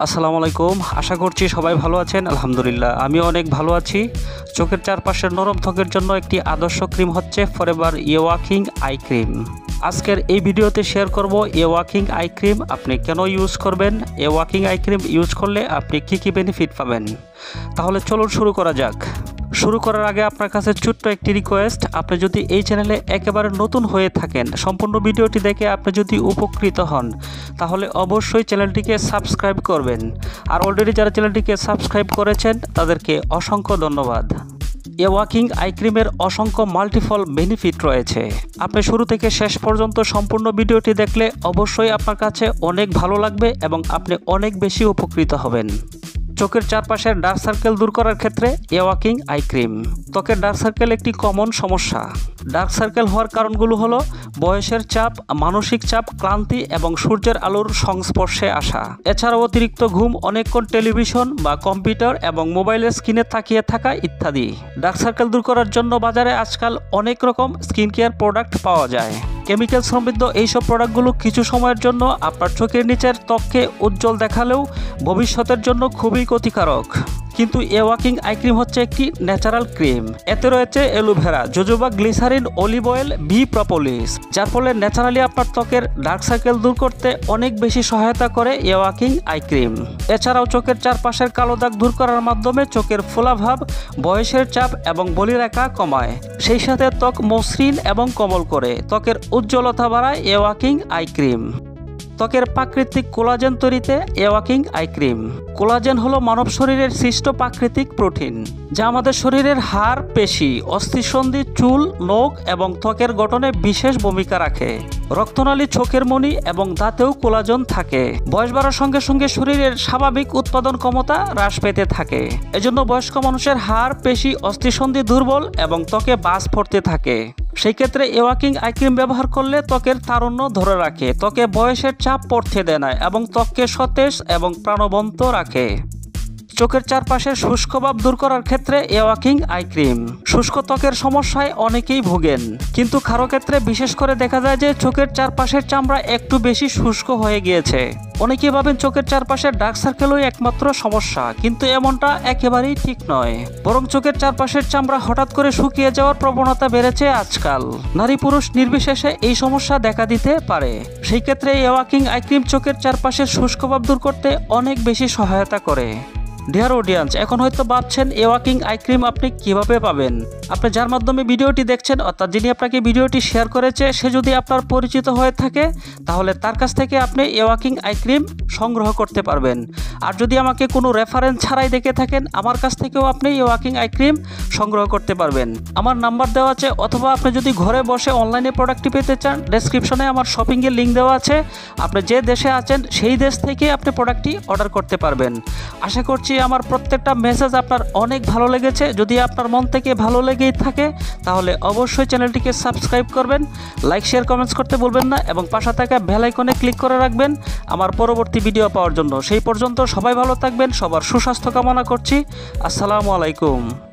আসসালামু আলাইকুম। আশা করছি সবাই ভালো আছেন। আলহামদুলিল্লাহ আমিও অনেক ভালো আছি। চোখের চারপাশের নরম ত্বকের জন্য একটি আদর্শ ক্রিম হচ্ছে ফরএভার ওয়াকিং আই ক্রিম। আজকের এই ভিডিওতে শেয়ার করব ওয়াকিং আই ক্রিম আপনি কেন ইউজ করবেন, ওয়াকিং আই ক্রিম ইউজ করলে আপনি কী বেনিফিট পাবেন। তাহলে চলুন শুরু করা যাক। শুরু করার আগে আপনার কাছে ছোট্ট একটি রিকোয়েস্ট, আপনি যদি এই চ্যানেলে একেবারে নতুন হয়ে থাকেন, সম্পূর্ণ ভিডিওটি দেখে আপনি যদি উপকৃত হন তাহলে অবশ্যই চ্যানেলটিকে সাবস্ক্রাইব করবেন। আর অলরেডি যারা চ্যানেলটিকে সাবস্ক্রাইব করেছেন তাদেরকে অসংখ্য ধন্যবাদ। ওয়াকিং আই ক্রিমের অসংখ্য মাল্টিপল বেনিফিট রয়েছে। আপনি শুরু থেকে শেষ পর্যন্ত সম্পূর্ণ ভিডিওটি দেখলে অবশ্যই আপনার কাছে অনেক ভালো লাগবে এবং আপনি অনেক বেশি উপকৃত হবেন। চোখের চারপাশের ডার্ক সার্কেল দূর করার ক্ষেত্রে ওয়াকিং আই ক্রিম। ত্বকের ডার্ক সার্কেল একটি কমন সমস্যা। ডার্ক সার্কেল হওয়ার কারণগুলো হলো বয়সের চাপ, মানসিক চাপ, ক্লান্তি এবং সূর্যের আলোর সংস্পর্শে আসা। এছাড়াও অতিরিক্ত ঘুম, অনেকক্ষণ টেলিভিশন বা কম্পিউটার এবং মোবাইলের স্ক্রিনে তাকিয়ে থাকা ইত্যাদি। ডার্ক সার্কেল দূর করার জন্য বাজারে আজকাল অনেক রকম স্কিন কেয়ার প্রোডাক্ট পাওয়া যায়। কেমিক্যাল সমৃদ্ধ এইসব প্রোডাক্টগুলো কিছু সময়ের জন্য আপনার চোখের নিচের ত্বককে উজ্জ্বল দেখালেও ভবিষ্যতের জন্য খুবই ক্ষতিকারক। কিন্তু ওয়াকিং আই ক্রিম হচ্ছে একটি ন্যাচারাল ক্রিম। এতে রয়েছে aloe vera, jojoba, glycerin, olive oil, bee propolis, যার ফলে ন্যাচারালি আপনার ত্বকের ডার্ক সার্কেল দূর করতে অনেক বেশি সহায়তা করে ওয়াকিং আই ক্রিম। এছাড়াও চোখের চারপাশের কালো দাগ দূর করার মাধ্যমে চোখের ফোলাভাব, বয়সের চাপ এবং বলিরেখা কমায়। সেই সাথে ত্বক মসৃণ এবং কোমল করে। ত্বকের উজ্জ্বলতা বাড়ায় ওয়াকিং আই ক্রিম। ত্বকের প্রাকৃতিক কোলাজেন তৈরিতে ওয়াকিং আই ক্রিম। কোলাজেন হলো মানব শরীরের সৃষ্ট প্রাকৃতিক প্রোটিন, যা আমাদের শরীরের হাড়, পেশি, অস্থিসন্ধি, চুল, নখ এবং ত্বকের গঠনে বিশেষ ভূমিকা রাখে। রক্তনালী, চোখের মণি এবং দাঁতেও কোলাজেন থাকে। বয়স বাড়ার সঙ্গে সঙ্গে শরীরের স্বাভাবিক উৎপাদন ক্ষমতা হ্রাস পেতে থাকে। এজন্য বয়স্ক মানুষের হাড়, পেশি, অস্থিসন্ধি দুর্বল এবং ত্বকে বাজ পড়তে থাকে। সেই ক্ষেত্রে ওয়াকিং আই ক্রিম ব্যবহার করলে ত্বকের তারুণ্য ধরে রাখে, ত্বকে বয়সের চাপ পড়তে দেয় না এবং ত্বককে সতেজ এবং প্রাণবন্ত রাখে। চোখের চারপাশের শুষ্ক ভাব দূর করার ক্ষেত্রে ওয়াকিং আই ক্রিম। শুষ্ক ত্বকের সমস্যায় অনেকেই ভোগেন, কিন্তু কারো ক্ষেত্রে বিশেষ করে দেখা যায় যে চোখের চারপাশের চামড়া একটু বেশি শুষ্ক হয়ে গিয়েছে। অনেকেই ভাবেন চোখের চারপাশের ডার্ক সার্কেলই একমাত্র সমস্যা, কিন্তু এমনটা একেবারেই ঠিক নয়। বরং চোখের চারপাশের চামড়া হঠাৎ করে শুকিয়ে যাওয়ার প্রবণতা বেড়েছে আজকাল। নারী পুরুষ নির্বিশেষে এই সমস্যা দেখা দিতে পারে। সেই ক্ষেত্রে ওয়াকিং আই ক্রিম চোখের চারপাশের শুষ্ক ভাব দূর করতে অনেক বেশি সহায়তা করে। ডিয়ার অডিয়েন্স, এখন হয়তো ভাবছেন ওয়াকিং আই ক্রিম আপনি কিভাবে পাবেন। আপনি যার মাধ্যমে ভিডিওটি দেখছেন, অর্থাৎ যিনি আপনাকে ভিডিওটি শেয়ার করেছে, সে যদি আপনার পরিচিত হয়ে থাকে তাহলে তার কাছ থেকে আপনি ওয়াকিং আই ক্রিম সংগ্রহ করতে পারবেন। আর যদি আমাকে কোনো রেফারেন্স ছাড়াই দেখে থাকেন, আমার কাছ থেকেও আপনি ওয়াকিং আই ক্রিম সংগ্রহ করতে পারবেন। আমার নাম্বার দেওয়া আছে, অথবা আপনি যদি ঘরে বসে অনলাইনে প্রোডাক্টটি পেতে চান, ডেসক্রিপশনে আমার শপিংয়ের লিঙ্ক দেওয়া আছে। আপনি যে দেশে আছেন সেই দেশ থেকে আপনি প্রোডাক্টটি অর্ডার করতে পারবেন। আশা করছি আমার প্রত্যেকটা মেসেজ আপনার অনেক ভালো লেগেছে। যদি আপনার মন থেকে ভালো লেগেই থাকে তাহলে অবশ্যই চ্যানেলটিকে সাবস্ক্রাইব করবেন, লাইক, শেয়ার, কমেন্টস করতে ভুলবেন না এবং পাশে থাকা বেল আইকনে ক্লিক করে রাখবেন আমার পরবর্তী ভিডিও পাওয়ার জন্য। সেই পর্যন্ত সবাই ভালো থাকবেন, সবার সুস্বাস্থ্য কামনা করছি। আসসালামু আলাইকুম।